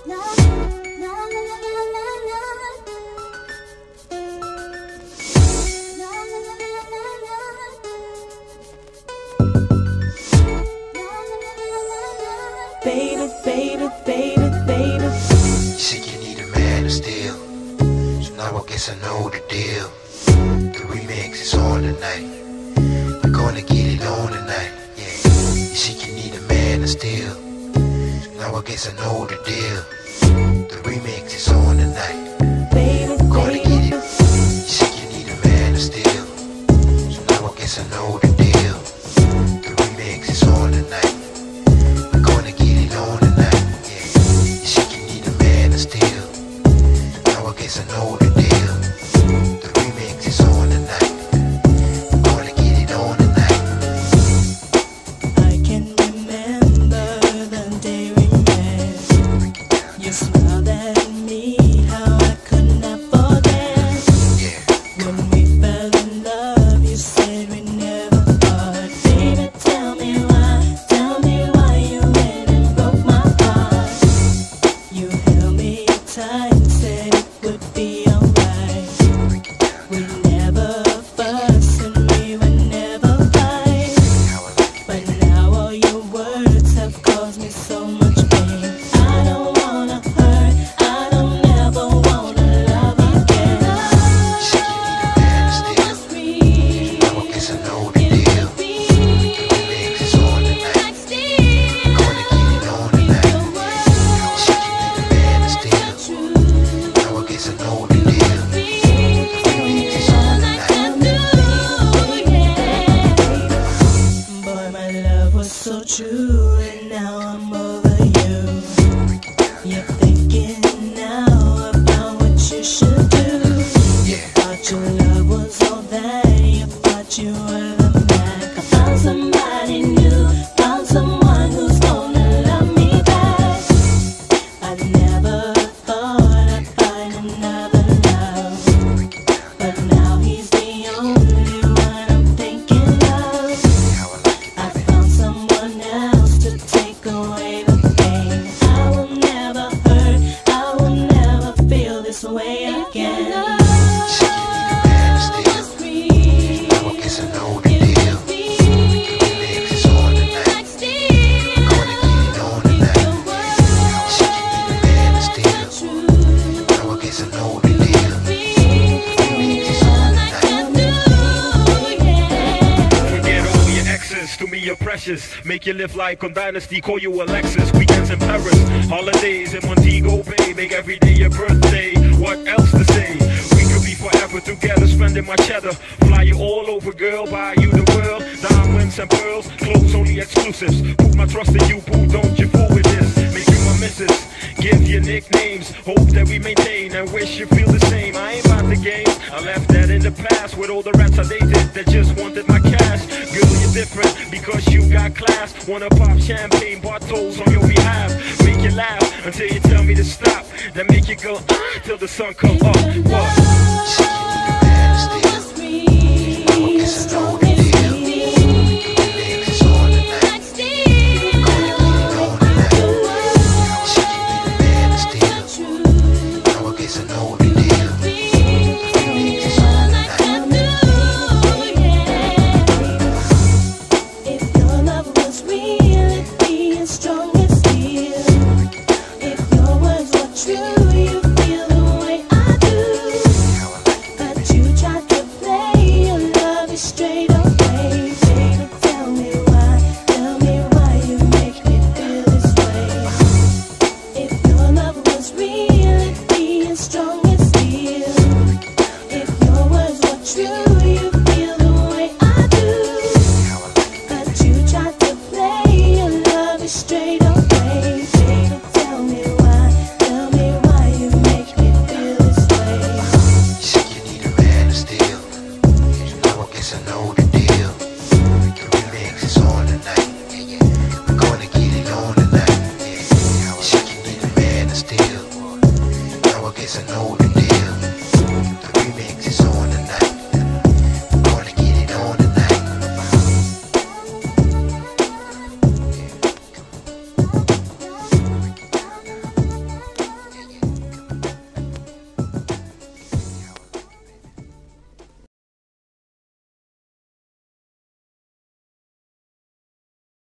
Baby, baby, baby, baby. You said you need a man to steal, so now I guess I know the deal. The remix is on tonight, we're gonna get it on tonight, yeah. You said you need a man to steal, so now I guess I know the deal. The remix is on tonight, Baby, we're gonna baby. get it. You said you need a man to steal, so now I guess I know the deal. The remix is on tonight, we're gonna get it on tonight, yeah. You said you need a man to steal, so now I guess I know the deal. The remix is on tonight, we're gonna get it on tonight. I can remember the day we met. You smiled at me, how I could not forget. Yeah, When we fell in love, you said we never part. Baby, tell me why you went and broke my heart. You held me tight, said it would be alright. We never fuss and we would never fight. how I like it, But baby. now all your words have caused me so much pain. I don't wanna hurt, I don't ever wanna love again. You said you need a man to steal, so now I guess I know the deal. The remix is on tonight, we're gonna get it on tonight. You said you need a man to steal, so now I guess I know the deal. The remix is on tonight. Boy, my love was so true, and now I'm over you. You're thinking now about what you should do. Yeah, Thought your love was all that, you thought you were the man. I found somebody new, found someone who's gonna love me back. I never thought I'd find another love, but now he's the only one I'm thinking of. how I like it, I baby. found someone else to take away the pain. I will never hurt, I will never feel this way again. You said you need a man to steal, so now I guess I know the deal. The remix is on tonight, we're gonna get it on tonight. You said you need a man to steal, so now I guess I know the deal. The remix is on tonight. Forget all your exes, to me you're precious. Make you live like on Dynasty, call you Alexis. Weekends in Paris, holidays in Montego Bay. Make every day your birthday, what else to say? We could be forever together, spending my cheddar. Fly you all over, girl, buy you the world. Diamonds and pearls, clothes only exclusives. Put my trust in you, boo, don't you fool with this. Make you my missus, give you nicknames. Hope that we maintain and wish you feel the same. I ain't about the game, I left that in the past. With all the rats I dated that just wanted my cash. Girl, you're different because you got class. Wanna pop champagne bottles on your behalf. Make you laugh until you tell me to stop. Then make you go till the sun come up. What?